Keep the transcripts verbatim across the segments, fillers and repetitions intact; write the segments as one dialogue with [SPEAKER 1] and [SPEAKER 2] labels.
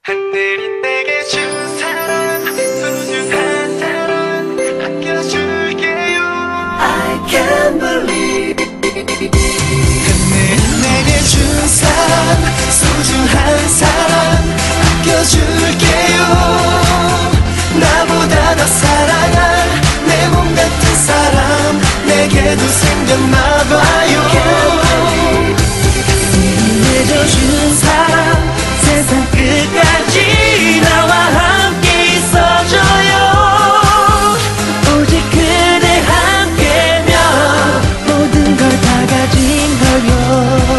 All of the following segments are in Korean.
[SPEAKER 1] 하늘이 내게 준 사랑, 소중한 사랑 아껴줄게요. I can't believe. 하늘이 내게 준 사랑, 소중한 사랑 아껴줄게요. 나보다 더 사랑할 내 몸 같은 사람 내게도 생겼나봐요. 내줘준 사람 세상 끝까지 나와 함께 있어줘요. 오직 그대 함께면 모든 걸 다 가진 걸요.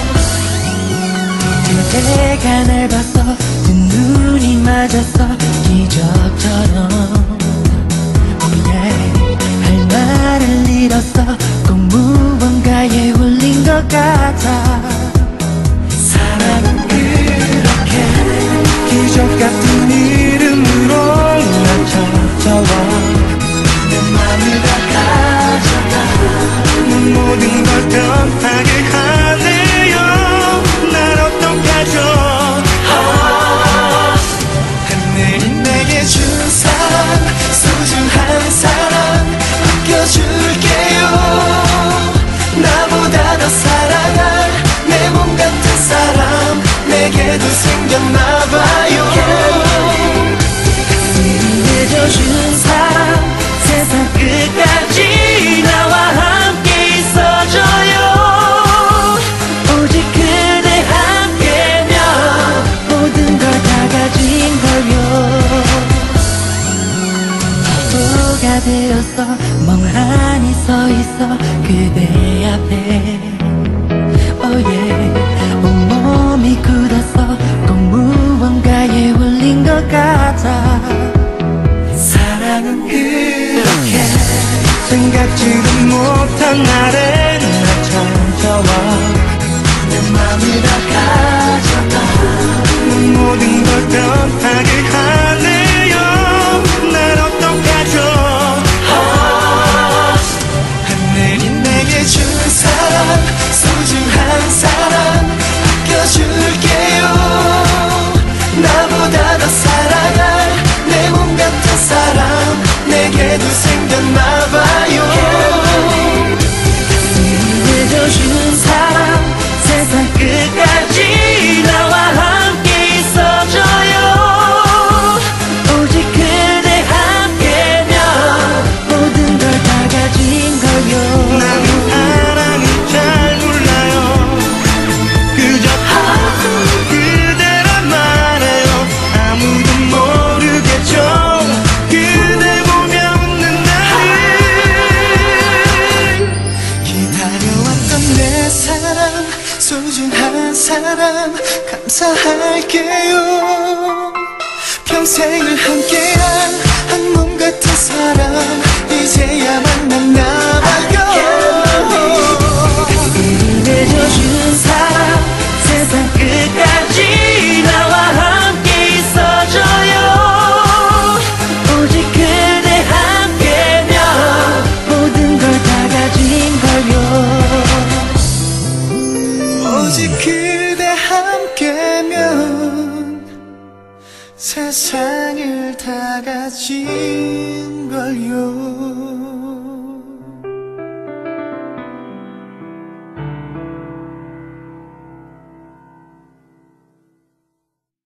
[SPEAKER 1] 그대가 날 봤어, 두 눈이 맞았어 기적처럼. oh yeah. 할 말을 잃었어, 꼭 무언가에 홀린 것 같아. 사랑은 그렇게 기적 같은 이름으로 날 찾아와. 내 맘을 다 가져가. 넌 모든 걸 변하게 하네요. 날 어떡하죠? 아, 하늘이 내게 준 사랑, 소중한 사랑 아껴줄게요. 나보다 더 사랑할 내 몸 같은 사람 내게도 생겼나봐요. 내줘준 사람 세상 끝까지 나와 함께 있어줘요. 오직 그대 함께면 모든 걸 다 가진 걸요. 바보가 되었어, 멍하니 서 있어 그대 앞에. oh yeah. 온몸이 굳었어, 꼭 무언가에 홀린 것 같아. 사랑은 그렇게 생각지도 못한 날에 날 찾아와. 내 맘을 다 가져가. 넌 모든 걸 변하게 하네요. 날 어떡하죠? 아, 하늘이 내게 준 사랑, 소중한 사랑 아껴줄게요. 나보다 더 사랑할 내 몸 같은 사람 내게도 생겼나봐요. 내줘준 사람 세상 끝까지 나와 함께 있어줘요. 오직 그대 함께면 모든 걸 다 가진 걸요. 나는 사랑이 잘 몰라요. 그저 그대란 말해요. 아무도 모르겠죠. 그대 보며 웃는 나를. 기다려왔던 내 사랑, 소중한 사람 감사할게요. 평생을 함께한 한 몸 같은 사람 이제야 만났나봐요. 내줘준 사람 세상 끝까지 나와 함께 있어줘요. 오직 그대 함께면 모든 걸 다 가진 걸요. 오직 그대 함께면 세상을 다 가진 걸요.